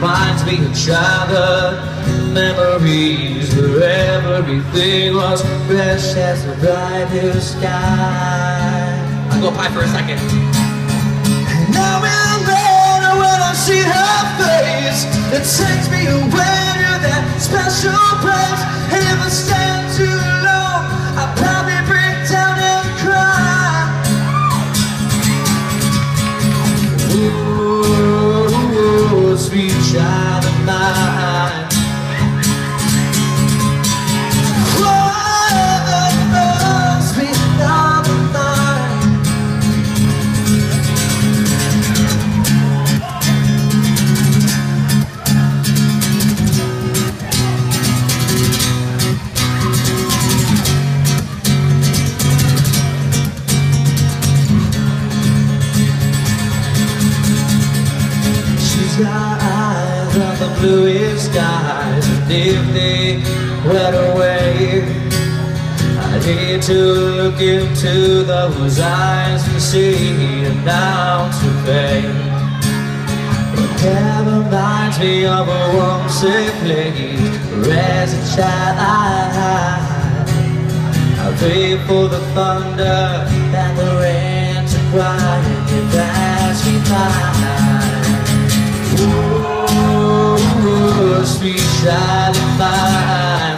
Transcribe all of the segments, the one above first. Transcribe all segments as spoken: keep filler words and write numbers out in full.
reminds me of childhood memories where everything was fresh as the bright blue sky. I'll go pie for a second. And I will later when I see her face, it takes me away to that special place. And if I stand too long, I'll probably break down and cry. Ooh, sweet child of mine. Eyes on the bluest skies, and if they went away, I'd hate to look into those eyes and see an ounce of pain. But that reminds me of a homesick place where as a child I pray for the thunder and the rain to quiet and pass me by. Ooh, sweet child of mine.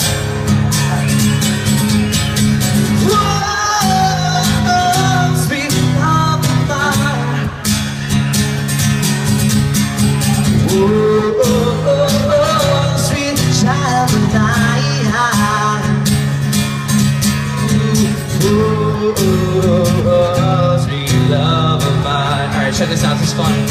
Whoa, sweet child of mine. Ooh, sweet child of mine. Ooh, sweet love of mine. All right, check this out. This is fun.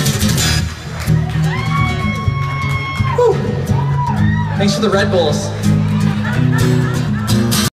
Thanks for the Red Bulls.